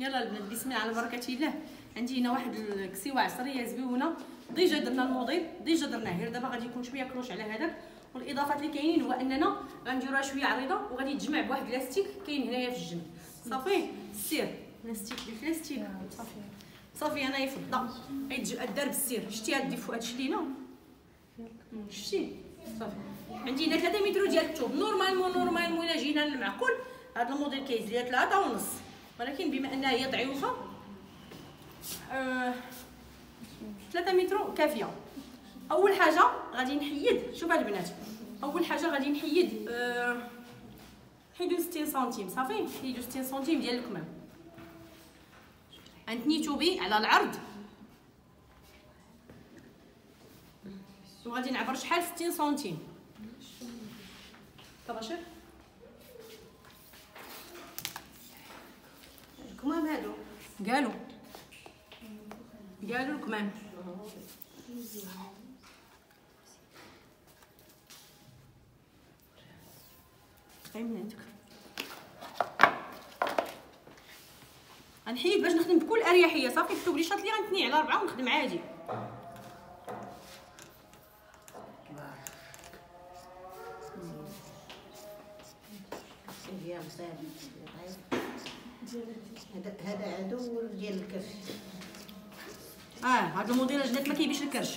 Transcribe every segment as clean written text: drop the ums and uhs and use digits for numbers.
يلا البنات بسم الله على بركه الله. عندي هنا واحد الكسيوه عصريه زويونه، ديجا درنا الموديل، ديجا درناه، غير دابا غادي يكون شويه كروش على هذاك. والاضافات اللي كاينين هو اننا غنديروها شويه عريضه وغادي تجمع بواحد لاستيك كاين هنايا في الجنب. صافي السير لاستيك بالبلاستيك صافي انايا في الضا غيتدار بالسير. شتي هاد الديفو هادشي لينا شتي صافي. عندي هنا 3 متر ديال الثوب نورمالمون الا جينا للمعقول هاد الموديل كيهز ليا 3 ونص، ولكن بما انها هي ضعيفه 3 متر كافيه. اول حاجه غادي نحيد، شوف البنات، اول حاجه غادي نحيد حيدو 60 سنتيم. صافي حيدو 60 سنتيم ديال الكمام، غنتنيتو بيه على العرض وغادي نعبر شحال 60 سنتيم 13 الكمام هادو قالوا الكمام طيب من عندك غنحيد باش نخدم بكل اريحيه. صافي كتب لي شاط لي غنتني على 4 ونخدم عادي. هذا عدو ديال الكرش. هاد الموديل البنات ما كيبيش الكرش.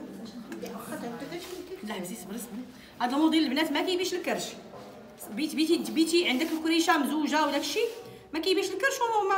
لا حبسي صبري هاد الموديل البنات ما كيبيش الكرش. بيتي عندك الكريشه مزوجه وداكشي ما كيبيش الكرش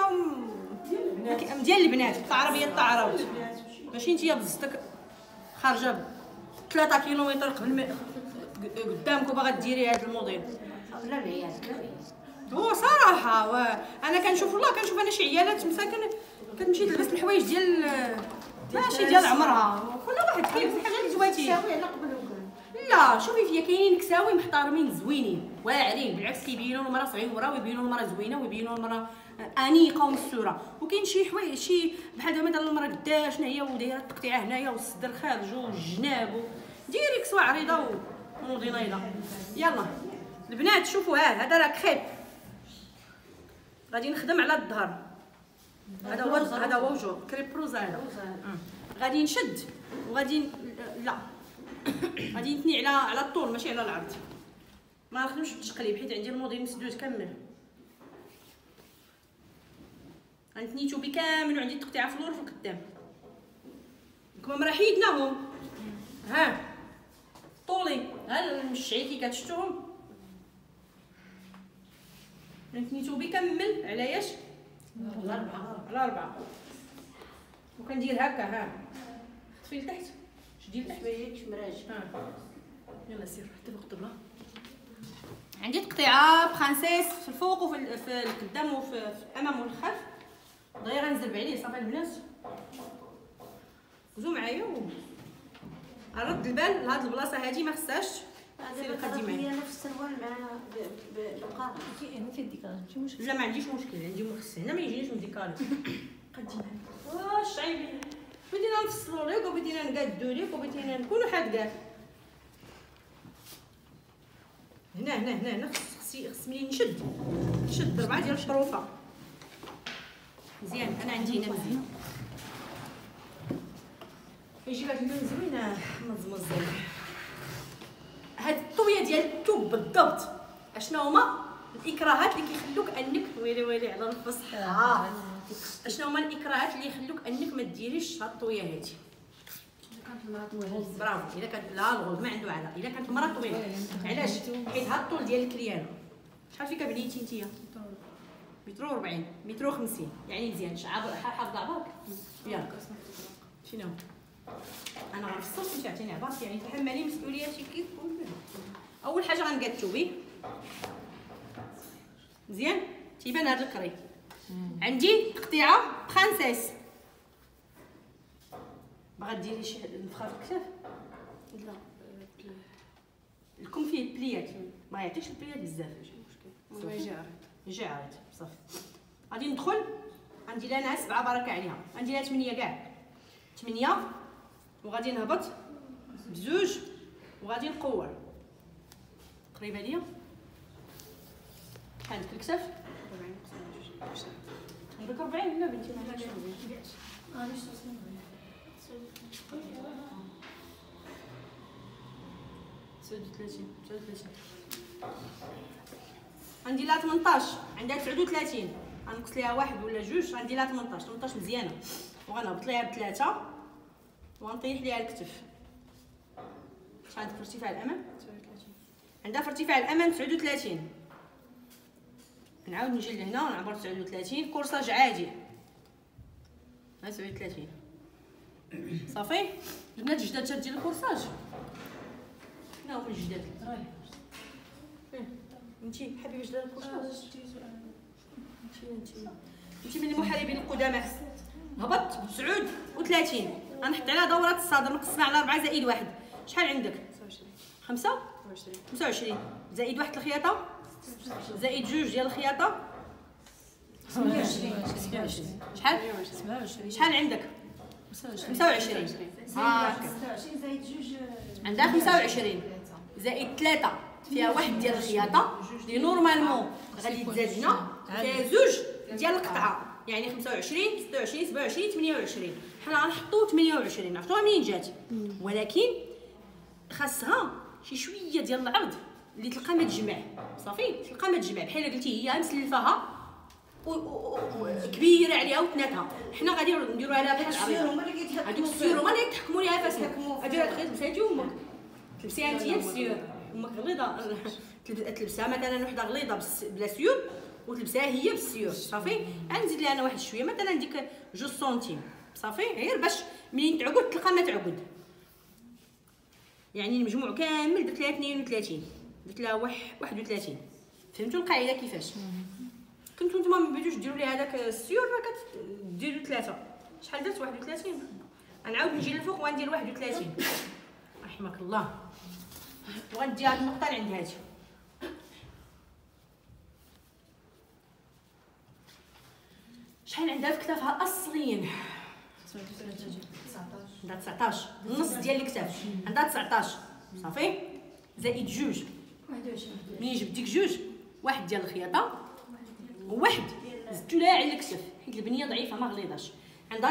ديال البنات. العربيه الطعراوت ماشي نتيا بزتك خارجه 3 كيلومتر قدامك وباغا ديري هاد الموديل. لا لا هو صراحه انا كنشوف انا شي عيالات مساكن كتمشي تلبس الحوايج ديال ماشي ديال عمرها، كل واحد كيلبس الحاجات زواتين. لا شوفي فيا كاينين كساوي محترمين زوينين واعرين، بالعكس كيبينوا المراه صغيره ويبينوا المراه زوينه ويبينوا المراه انيقه ومستوره. وكاين شي حوايج شي بحال دابا المراه قدا شنو هي ودايره التقطيعه هنايا والصدر خارج والجناب ديري كسوه عريضه ومودينيضه. يلا البنات شوفوا هذا راه كريب غادي نخدم على الظهر. هذا هو وجه كريب روزا هذا. غادي نشد وغادي لا غادي نتني على الطول ماشي على العرض. ما نخدمش بالتقليب حيت عندي الموديل مسدود كامل. غنتنيتو بكامل وعندي التقطيعه في اللور في القدام. الكمام راه حيدناهم طولي المشعي كي كتشتوهم نتنيتو بكامل على ياش على 4 وكندير هكا خطفي لتحت شدي لتحت باينش مراج. يلا سير حتى فوق الطبله. عندي تقطيعه برانسيس في الفوق وفي القدام وفي الامام والخلف. دايره غنزرب عليه. صافي البنات ركزوا معايا رد البال لهاد البلاصه هادي ما خصهاش سير قدي معايا. نفس السروال مع بالقاره ما في ديكار ماشي مشكل. لا ما عنديش مشكل، عندي مخصص هنا ما يجينيش مديكاري قدي معايا. واش عيبي بدينا نفصلوا لك وبدينا نقادوا لك وبدينا نكونوا حاد كاع هنا خصني نشد 4 ديال الطروفه مزيان. انا عندي هنا مزيان يجي هاد اللون زوينه مزمزين. هاد الطويه ديال الثوب بالضبط اشنو هما الاكراهات اللي كيخلوك انك ويلي على الفصح. اشنو هما الاكراهات اللي يخلوك انك ما ديريش هاد الطويه هادي؟ كانت المراه طويله برافو. الا كانت لا الغلط ما عنده علاقه. الا كانت المراه طويله علاش؟ حيت هاد الطول ديال الكريانه شحال فيك بنيتي نتيا؟ متر 40 متر 50 يعني مزيان. شعر حافظه عباك يلا شنو انا غنفصل انت عطيني عباك يعني تحملي مسؤولياتك كيف كنت. اول حاجه غنقادتو بيه مزيان تيبان هذا الكري. عندي تقطيعه برانسيس باغا ديري شي نفخه في الكتاف. لا الكم فيه بليات ما يعطيش البليات بزاف ماشي مشكل. يجي عارض صافي. غادي ندخل غندير لها 7 بركه عليها. غندير لها 8 كاع 8 وغادي نهبط بزوج وغادي نقور قريبه ليا بحال الكتاف ديك 40 لا بنتي ما عندكش 40 39 غندير لها 18 عندها 39 غنقص ليها واحد ولا جوج غندير لها 18 مزيانه وغنهبط ليها بثلاثه وغنطيح ليها الكتف. شحال عندك في ارتفاع الامام؟ 39 عندها في ارتفاع الامام 39 نعاود نجي لهنا ونعبر 39 كورساج عادي ها 39 صافي. البنات الجداد ديال الكورساج شنو هما الجداد؟ انتي حابه باش دار الكورساج؟ انتي من المحاربين القدامى. هبط 39 غنحط عليها دوره الصدر نقسمها على 4 زائد 1 شحال عندك؟ 25 زائد 1 الخياطه زائد 2 ديال الخياطه 28 شحال؟ 27 شحال عندك؟ 25 هاكا 26 زائد 2 عندها 25 زائد 3 فيها واحد ديال الخياطه اللي نورمالمون غادي تزاد هنا فيها زوج ديال القطعه يعني 25 26 27 28 حنا غنحطو 28 عرفتوها منين جات ولكن خاصها شي شويه ديال العرض اللي تلقى ما تجمع صافي تلقى ما تجمع بحال قلتي هي مسلفاها كبيره عليها وتناتها حنا غادي نديروها لها بحال عريضه هذوك السيور هما اللي يتحكموا ليها فاسمو غادي تلبسيها امك تلبسيها انت السيور امك غليظه تلبسها مثلا وحده غليظه بلا سيور وتلبسها هي بالسيور صافي غنزيد لها انا واحد شويه مثلا ديك 2 سنتيم صافي غير باش منين تعقد تلقى ما تعقد يعني المجموع كامل درت لها 32 درت لها 31 فهمتوا القاعده كيفاش كنتو نتوما ما بديتوش ديروا لي هذاك السيور راه كديروا 3 شحال درت 31 غنعاود نجي للفوق وغندير 31 رحمك الله وغندي هاد النقطه اللي عند هادي شحال عندها في كتافها اصليا 19 عندها 19 النص ديال الكتاف عندها 19 صافي زائد 2 21 ملي جبت ديك 2 واحد ديال الخياطه وواحد زدتو لها على الكتف حيت البنيه ضعيفه ما غليظاش عندها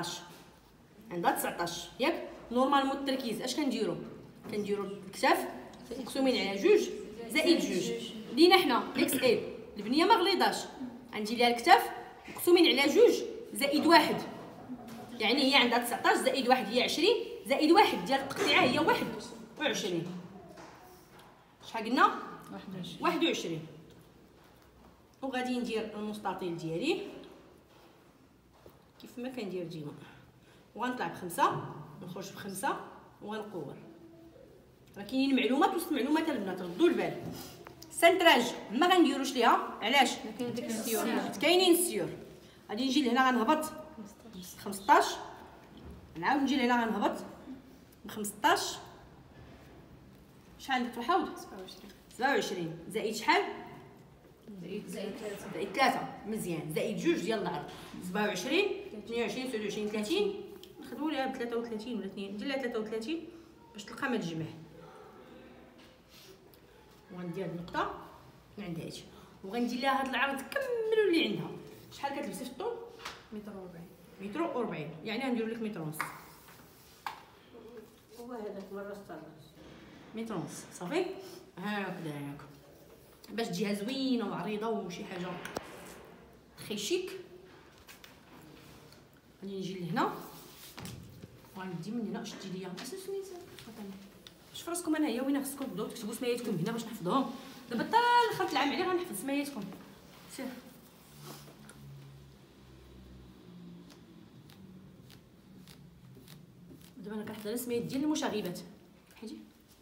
19 ياك نورمالمون التركيز اش كنديروا الكتاف مقسومين على 2 زائد 2 لينا حنا اكس ال البنيه ما غليظاش غندير لها الكتاف مقسومين على 2 زائد 1 يعني هي عندها 19 زائد 1 هي 20 زائد 1 ديال التقطيعه هي 21 شحال قلنا 21 وغادي ندير المستطيل ديالي كيف ما كندير ديما وغنطلع ب5 ونخرج ب5 وغنقور راه كاينين معلومات وسط معلومات البنات ردوا البال السنتراج ما غنديروش ليها علاش كاينين السيور غادي نجي لهنا غنهبط 15 نعاود نجي لهنا غنهبط ب 15 شحال عندك في الحوض 27 زائد شحال زائد 3 مزيان زائد 2 ديال العرض 27 22 29 30 نخدموا ليها ب 33 ولا 2 ندير لها 33 باش تلقى ما تجمع وغندير هاد النقطه من عند هادي وغندير لها هاد العرض كملوا اللي عندها شحال كتلبسي في الطول متر و40 يعني غنديروا لك متر ونص هو هذاك مره متر ونص صافي هكذاك باش تجيها زوينه وعريضه وشي حاجه خي شيك غادي نجي لهنا وغندي من هنا شتي ليا سميت شوف راسكم انا هي وين خصكم تبداو تكتبوا سمياتكم هنا باش نحفظهم دابا حتى اخر العام عليه غنحفظ سمياتكم سير دابا انا كنحفظ السميات ديال المشاغبات حيدي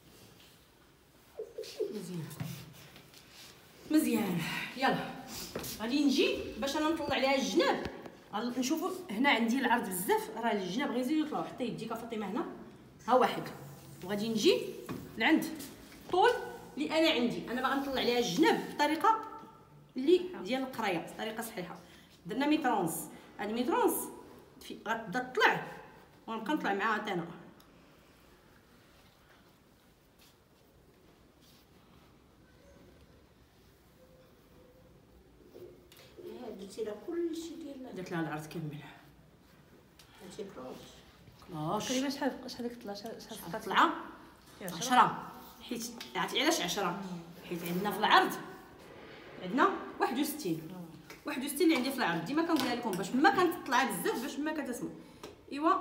مزيان يلا غادي نجي باش انا نطلع عليها الجناب نشوفوا هنا عندي العرض بزاف راه الجناب غير يزيدوا يطلعوا حتى يديك فاطمه هنا ها واحد وغادي نجي لعند الطول اللي انا عندي انا باغا نطلع عليها الجناب بطريقه اللي ديال القرايه طريقه صحيحه درنا متر ونص هاد متر ونص غتبدا تطلع ونبقى نطلع معاها حتى انا هاد درتي لها كلشي ديال درت لها العرض كامل. هادشي كروش كلاش تقريبا شحال ديك طلع شحال طلعه 10. حيت عرفتي علاش 10؟ حيت عندنا في العرض عندنا 61 اللي عندي في العرض. ديما كنقولها لكم باش ما كتطلع بزاف، باش ما كتسمع. ايوا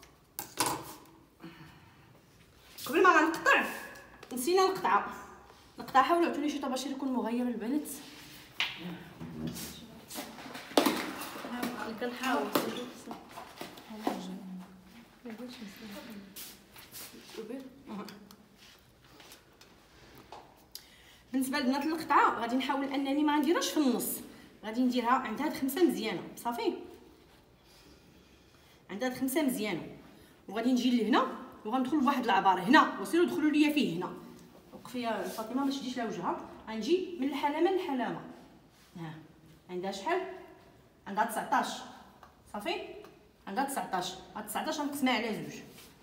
قبل ما غنقطع نسينا نقطع. حاولوا عطوني شي طباشير يكون مغير البنات. كنحاول بالنسبه لبنات القطعه غادي نحاول انني ما نديرهاش في النص، غادي نديرها عند هاد 5 مزيانه صافي، عند هاد 5 مزيانه. وغادي نجي لهنا وغندخل بواحد العباره هنا، وسيروا دخلوا ليا فيه هنا. وقفي يا فاطمه ما تشديش لها وجهها. غنجي من الحلامه للحلامه. ها عندها شحال؟ عندها 19 صافي، عندها 19. هاد 19 غنقسمها على جوج.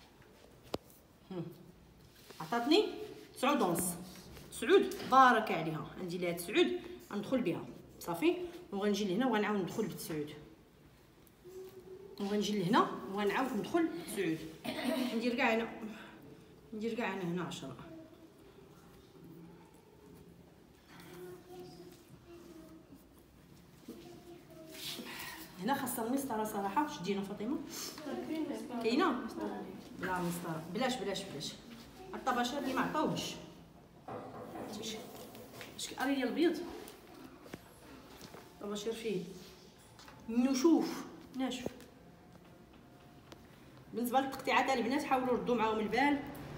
عطاتني 9 ونص. 9 بارك عليها. غندير لها 9 غندخل بها صافي، وغنجي لهنا وغنعاود ندخل ب 9، وغنجي لهنا وغنعاود ندخل ب 9. ندير كاع هنا 10. هنا خاصها المسطره صراحه. شدينا فاطمه كاينه بلا مسطره. بلاش الطباشير اللي ما عطاوهش. اش اري البيض الطباشير فيه نشوف ناشف. بالنسبه للتقطيعات تاع البنات حاولوا ردوا معاهم البال.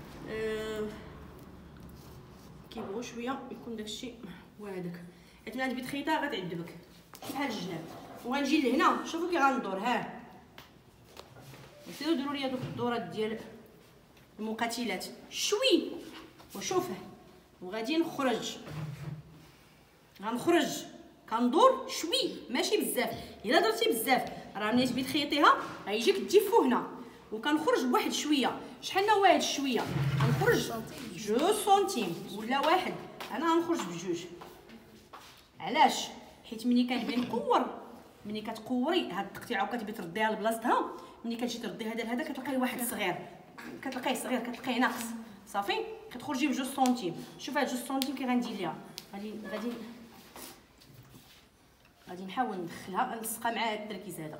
كيبغوا شويه يكون داكشي وهذاك، حيت من عند بيت خيطه غتعذبك بحال الجناب. وغنجي لهنا شوفوا كي غندور. ها سيروا ديروا لي دوك الدورات ديال المقاتلات شوي وشوفه. وغادي غنخرج كندور شوي ماشي بزاف. الا درتي بزاف راه ملي تبي تخيطيها غيجيك تجفو هنا. وكنخرج بواحد شويه. شحال هو هاد الشويه؟ غنخرج 2 سنتيم ولا 1. انا غنخرج بجوج. علاش؟ حيت ملي كنبغي نكور، ملي كتكوري هاد التقطيعه وكتبغي ترديها لبلاصتها، ملي كتجي تردي هذا لهذا كتلقاي واحد صغير، كتلقايه ناقص صافي، كتخرجي ب2 سنتيم. شوف هاد 2 سنتيم كي غندير ليها غادي نحاول ندخلها نلصقها مع هاد التركيز هذا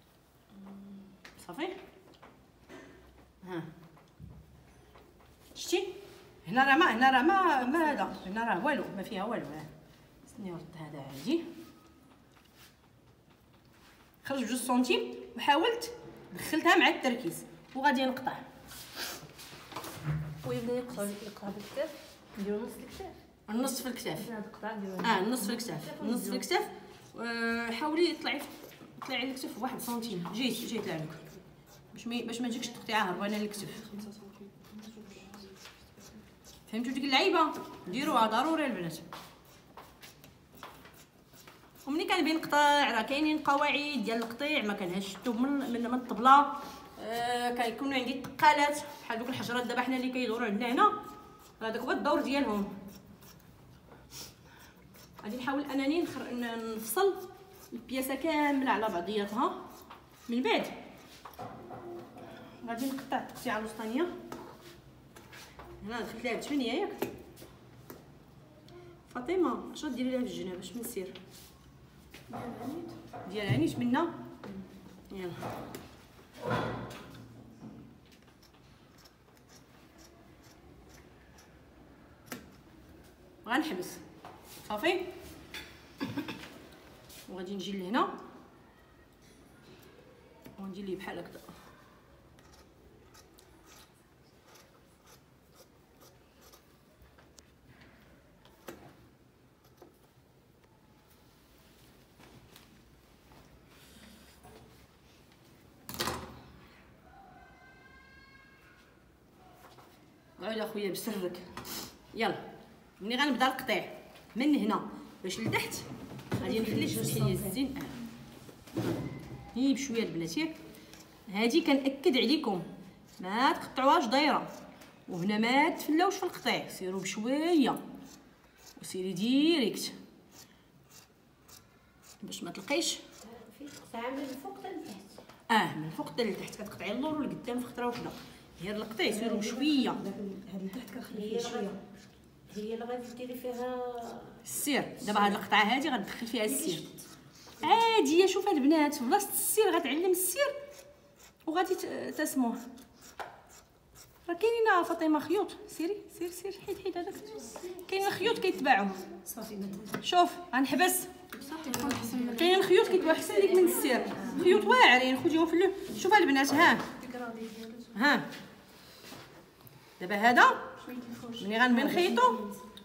صافي. ها شتي هنا راه ما هذا هنا راه والو، ما فيها والو. استني نرد هذا عادي. خرج 2 سنتيم وحاولت دخلتها مع التركيز وغادي نقطع. ويبدا يقطع بالكتاف، نديرو نص الكتاف، النص في الكتاف. هاد القطع نديرو النص في الكتاف. حاولي طلعي الكتف 1 سنتيم. جيت لعلك باش ما تجيكش تقطيعه هربانه للكتف. فهمتوا ديك اللعيبه؟ ديروها ضروري البنات. وملي كنبغي نقطع راه كاينين قواعد ديال القطيع ما كنهشتو من الطبله. كيكونوا عندي التقالات بحال دوك الحجرات دابا حنا اللي كيدوروا عندنا هنا، هذاك هو الدور ديالهم. غادي نحاول انني نفصل البياسه كامله على بعضياتها. من بعد غادي نقطع التقطيعه الوسطانيه. هنا دخلت لها ب8 ياك فاطمه؟ اش غديري لها في الجناب؟ اش من سير ديال عنيت منا. يلا غنحبس صافي. وغادي نجي لهنا وندير ليه بحال هكذا. عود اخويا بسرك. يلا ملي غنبدا القطيع من هنا باش لتحت غادي نخلي تفتحي لي الزين. هي بشويه البنات ياك. هادي كنأكد عليكم ما تقطعوهاش دايره، وهنا ما تفلاوش في القطيع، سيروا بشويه وسيري ديريكت باش ما تلقيش. في قطعه من الفوق حتى لتحت. من الفوق حتى لتحت كتقطعي اللور والقدام في خطره وحده. هي لقطيه سيرو شويه. هاد لتحت كنخلي فيها شويه. هي اللي غادي ديري فيها السير. دابا هاد القطعه هادي غتدخل فيها السير عاديه. شوف هاد البنات في بلاصه السير غتعلم السير وغادي تسموه. راه كاينين فاطمه خيوط. سيري سير حيد هذاك. كاينين خيوط كيتباعوا. صافي شوف غنحبس. كاينين خيوط كيتباعوا احسن ليك من السير. خيوط واعرين خديهم في شوف هاد البنات. ها دابا هذا ملي غنبي نخيطو.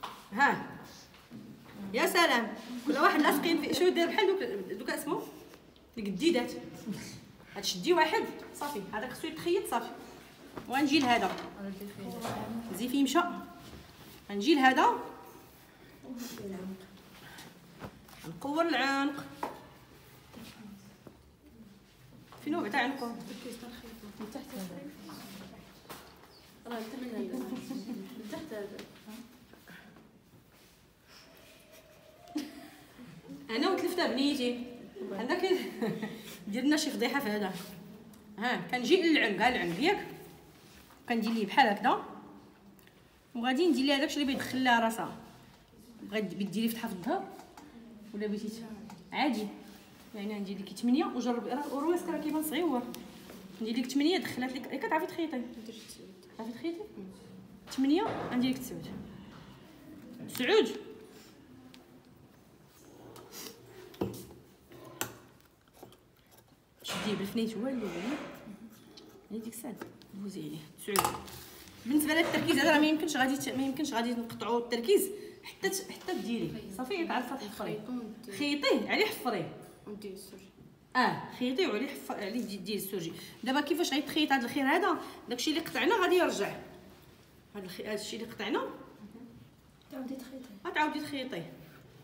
يا سلام. كل واحد لاصقين فيه. شو داير بحال دوك اسمو القديدات. غتشدي واحد صافي هذاك خصو يتخيط صافي. وغنجي لهذا زي فيه مشى. غنجي لهذا نقور العنق. فين هو بعدا عنقو؟ راه تحت هذا. انا وتلفته بنيتي. عندك دير لنا شي فضيحه في هذا. كنجي للعنق. العنق ياك كندير ليه بحال هكذا وغادي ندير ليه هذاك اللي بيدخل لها راسها. بغيتي ديري فتحه في الظهر ولا بغيتي عادي يعني ندير لك 8 وجربي. راه الرواسك راه كيبان صغيور. ندير لك 8 دخلات لك. كتعرفي تخيطي؟ عرفتي تخيطي 8 غندير لك 9 شديه بالفنيت هو اللي ديك الساعه دوزي عليه 9. بالنسبه للتركيز هذا راه ما يمكنش غادي نقطعوا التركيز حتى ديري صافي. تعرفي تحفري خيطيه عليه حفريه ندير السرج. خيطيه وعليه عليه ديري السرجي. دابا كيفاش غيتخيط هذا الخير هذا؟ داكشي اللي قطعنا غادي يرجع. هذا الشيء اللي قطعنا تعاودي تخيطيه.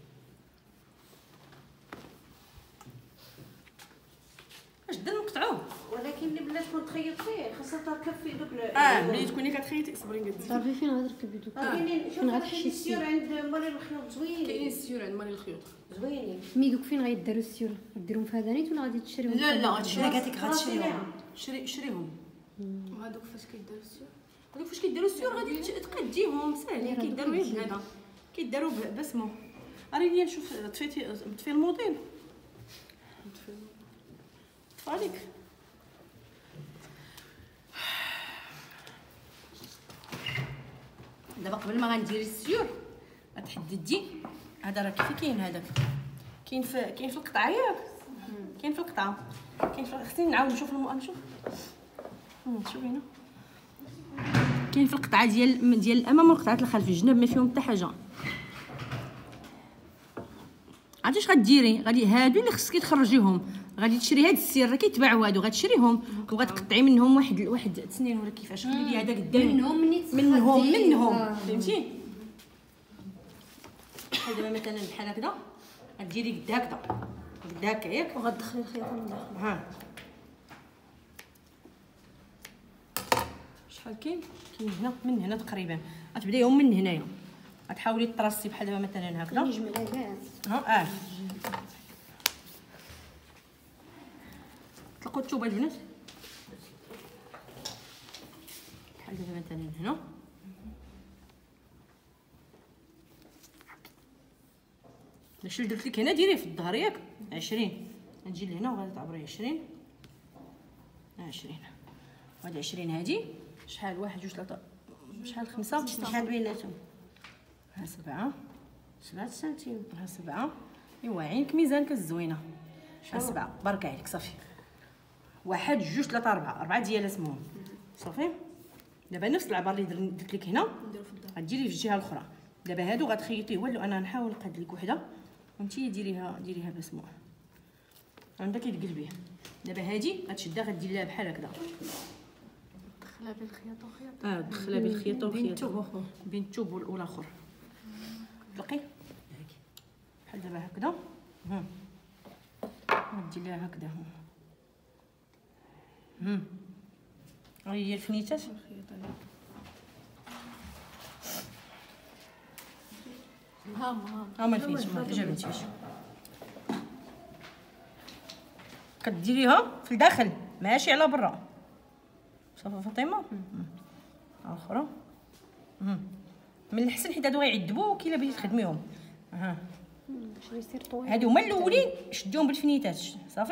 اش بدنا نقطعوه. ولكن اللي بلا تكون تخيط فيه خاصها تركب فيه دوك ملي تكوني كتخيطي صبري قد تعرفي فين غتركبي دوك؟ كاينين فين غتحشي السيور عند مالي الخيوط زوينين. كاينين السيور عند مالي الخيوط زوينين. مي دوك فين غيداروا السيور؟ غديرهم في هذانيت ولا غادي تشريهم؟ لا غتشري. قالت لك غتشريهم. شريهم. وهذوك فاش كيداروا السيور؟ هذوك فاش كيديروا السيور غادي تقديهم ساهلين. كيداروا بهذا كيداروا بسمو. راني نشوف طفي الموديل طفى عليك. دابا قبل ما غنديري السيور غتحددي هذا راه كيف كاين. هذاك كاين في القطعه ياك. كاين في القطعه خصني نعاود نشوف نشوف هنا. كاين في القطعه ديال الامام وقطعه الخلف الجناب ما فيهم حتى حاجه. عرفتي اش غديري؟ غادي هادو اللي خصك تخرجيهم. غادي تشري هاد السير راه كيتباعوا هادو غتشريهم وغتقطعي منهم واحد تسنين ولا كيفاش. خلي لي هذا قدامي منهم فهمتي. بحال دابا مثلا بحال هكذا غديري قد هكا ياك وغتدخلي الخياطه من الداخل. شحال كاين هنا من هنا تقريبا. غتبدايهم من هنايا غتحاولي ترصي بحال دابا مثلا هكذا. نجمع كاع. طلقوا الثوبه البنات بحال دابا مثلا هنا. داكشي اللي درت لك هنا ديريه في الظهر ياك 20. غنجي لهنا وغادي تعبري 20 وهاد 20 هادي شحال 1 2 3 شحال 5 شحال بيناتهم. 7 سنتيم. 7 ايوا عينك ميزانك الزوينه. 7 بارك عليك صافي. 1 2 3 4 ديال اسمهم صافي. دابا نفس العبار اللي درت لك هنا غديري في الجهه الاخرى. دابا هادو غتخيطيه. ولو انا نحاول نقاد لك وحده وانتي ديريها بسمو عندك يتقلبيه. دابا هادي غتشدها غدير لها بحال هكذا. دخلها بالخياطه وخياطه. دخلها بالخياطه وخياطه بين الثوب والاخر. تلقي بحال دابا هكذا. غدير لها هكذا. هي الفنيتات ها ما الفنيت ما جابتيش. كديريها في الداخل ماشي على برا. صافي فاطمه. اخرى. من الحسن حيت هادو غيعذبوك الا بغيتي تخدميهم. باش يصير طويل. هادو هما الاولين شديهم بالفنيتات. صافي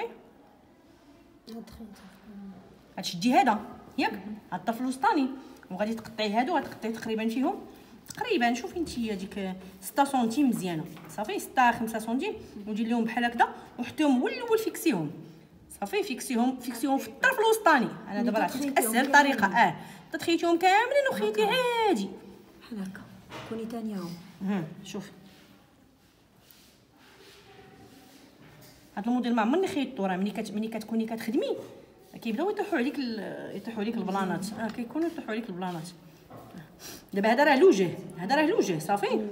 غتشدي هذا ياك هاد الطرف الوسطاني وغادي تقطعي هادو. غتقطعي تقريبا فيهم تقريبا شوفي نتيا ديك 6 سنتيم مزيانه. صافي 6 5 سنتيم ودير لهم بحال هكذا وحطيهم هو الاول فيكسيهم. صافي فيكسيهم في الطرف الوسطاني. انا دابا عطيتك اسهل طريقه. تخيتيهم كاملين وخيتي عادي بحال هكا كوني ثانيهم. شوف هاد الموديل ما عمرني خيطو. راه ملي كتكوني كتخدمي كيبداو يطيحوا عليك البلانات. كيكونوا يطيحوا عليك البلانات. دابا هذا راه لوجه. صافي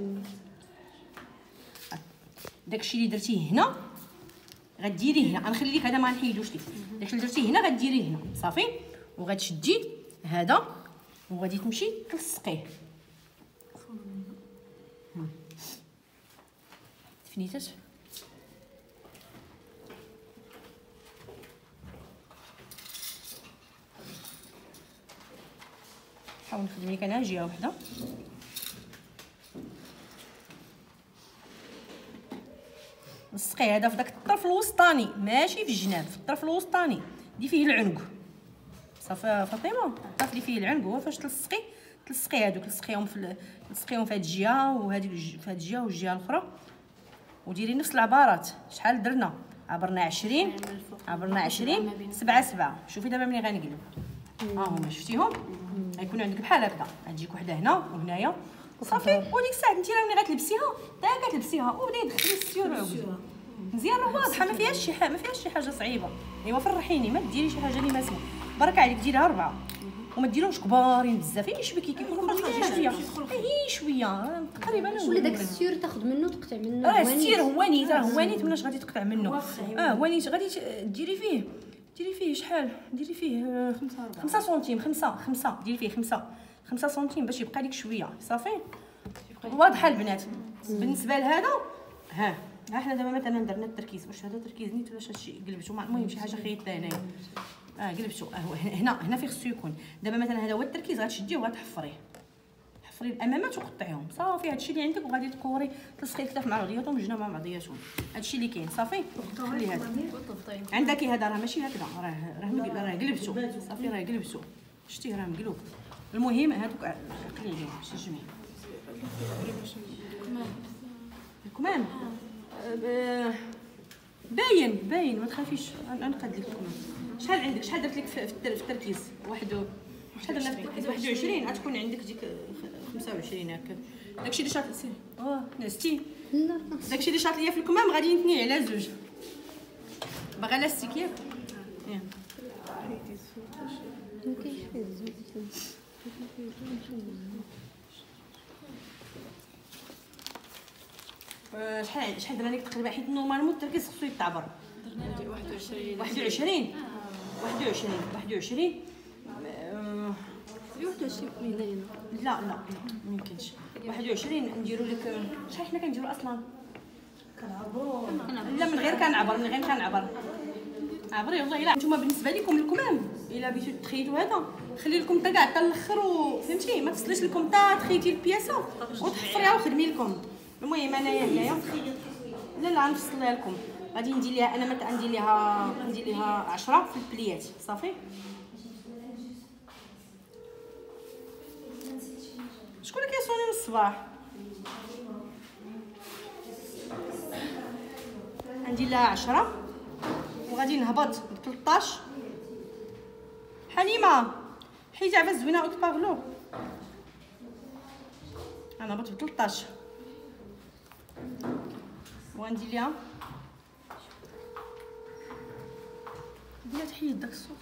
داكشي اللي درتيه هنا غديريه هنا. غنخلي لك هذا ما نحيدوش ليك. داكشي اللي درتيه هنا غديريه هنا. صافي وغتشدي هذا وغادي تمشي تلصقيه. فنيتات نحاول نخدم لك انا جهه وحده. لصقي هذا في داك الطرف الوسطاني ماشي في الجناب. في الطرف الوسطاني دي فيه العنق. صافي فاطمه الطرف اللي فيه العنق هو فاش تلصقي هادوك. تلصقيهم في هاد الجهه وهذيك في هاد الجهه والجهه الاخرى وديري نفس العبارات. شحال درنا؟ عبرنا 20 7 7. شوفي دابا ملي غنقلب ها هما شفتيهم غيكون عندك بحال هكذا. غتجيك وحده هنا وهنايا. صافي وديك الساعه انت راه ملي غتلبسيها كتلبسيها وبداي دخلي السيور وعاودي مزيان. راه واضحه ما فيهاش شي حاجه صعيبه. ايوا فرحيني ما ديري شي حاجه اللي ما سمح. برك عليك ديريها 4 وما ديروهمش كبارين بزاف. غير شويه كيكونوا خارجين شويه تقريبا. ولا داك السيور تاخذ منه تقطع منه. السير هو نيت مناش غادي تقطع منه. هو نيت غادي ديري فيه شحال؟ ديري فيه 5 سنتيم. 5 ديري فيه 5 سنتيم باش يبقى لك شويه. صافي واضحه البنات. بالنسبه لهذا حنا دابا مثلا درنا التركيز. واش هذا تركيز نيت واش هادشي قلبتو؟ المهم شي حاجه خيطتها هنايا قلبتو. هنا فيه خصو يكون. دابا مثلا هذا هو التركيز. غتشديه وغتحفريه. حفري الامامات وقطعيهم. صافي هادشي اللي عندك وغادي تكوري تلصقي الكتاف مع بعضياتهم وجنا مع بعضياتهم. هادشي اللي كاين. صافي خلي هذا عندك. هذا راه ماشي هكذا. راه قلبتو. صافي راه قلبتو. شتيه راه مقلوب. المهم هادوك عقلي عليهم باش تجمعي الكمام. باين ما تخافيش. غنقاد لك الكمام. شحال عندك؟ شحال درت لك في التركيز؟ شحال درنا في التركيز؟ 21. غتكون عندك ديك 25 هكا. داكشي اللي شاط سير نعستي. لا داكشي اللي شاط ليا في الكمام غادي نثنيه على زوج. باغا لاستيك ياك. شحال درنا لك تقريبا؟ حيت نورمالمون التركيز خصو يتعبر. درنا لك 21 21 مليون. لا ما يمكنش. 21 نديرو لك شحال حنا كنديرو اصلا؟ كنعبروا. لا من غير كنعبر. عبري والله. الا نتوما بالنسبه لكم الكمام الا بغيتو تخيتوا هذا خلي لكم حتى كاع حتى الاخر فهمتي. ما تصليش لكم حتى تخيتي البياسه وتحفريها وخدمي لكم. المهم انايا هنايا لا نفصلها لكم. غادي ندير ليها انا مثلا ندير ليها 10 في البليات. صافي شكون اللي كيصوني من الصباح؟ غندير لها 10 وغادي نهبط ب 13. حليمه حيدي عفا زوينه اوت بارلو. انا هبط ب 13 وغندير ليها بلا تحيد داك الصوت.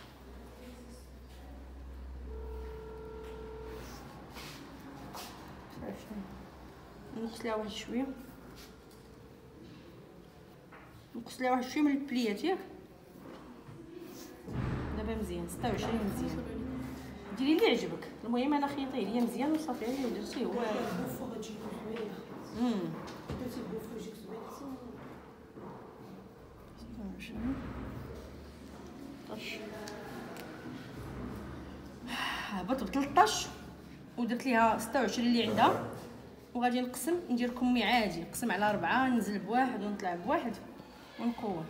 نقص ليها واحد شويه. نقص ليها واحد شويه من البليات ياك. دابا مزيان 26 مزيان. ديري اللي عجبك. المهم انا خيطيه ليا مزيان وصافي عليه ودرتيه هو. هبط ب 13 ودرت ليها 26 اللي عندها، وغادي نقسم ندير كمي عادي، نقسم على 4 ننزل بواحد ونطلع بواحد ونكور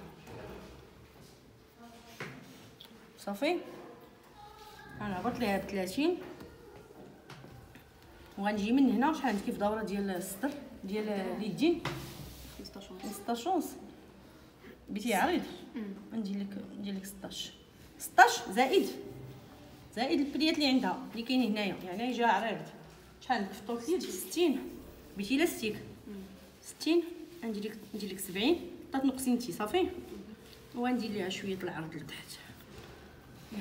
صافي. انا هبط ليها ب 30 وغنجي من هنا شحال عندي كيف دوره ديال الصدر ديال اليدين 16 ونص بيتي عريض، ندير لك 16 زائد البليات اللي عندها اللي كاينين هنايا، يعني جا عريض شحال عندك في الطول اليد 60 بيتي لاستيك 60 ندير لك 70 بقات نقصي انتي صافي، وغندير ليها شويه العرض لتحت. يلا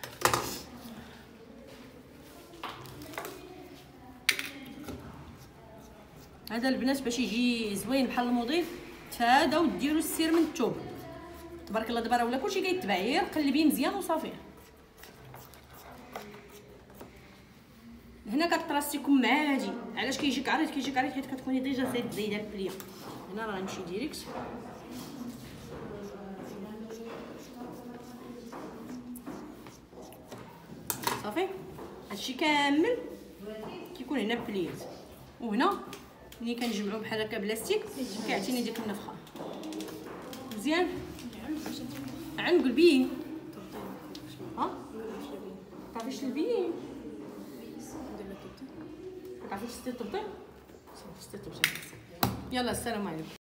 هذا البنات باش يجي زوين بحال الموديل تفاداو ديروا السير من الثوب تبارك الله. دابا راه ولا كلشي كيتباع، غير قلبيه مزيان وصافي. هنا كتراسي كم عادي، علاش كيجيك عريض حيت كتكوني ديجا زايده البليه. هنا راه غنمشي ديريكت صافي. هادشي كامل كيكون هنا بليات، وهنا ملي كنجمعو بحال هكا بلاستيك كيعطيني ديك النفخه مزيان. عنقل بيه ها تعرفيش البيه تعرفيش ستي طبطي. يلا السلام عليكم.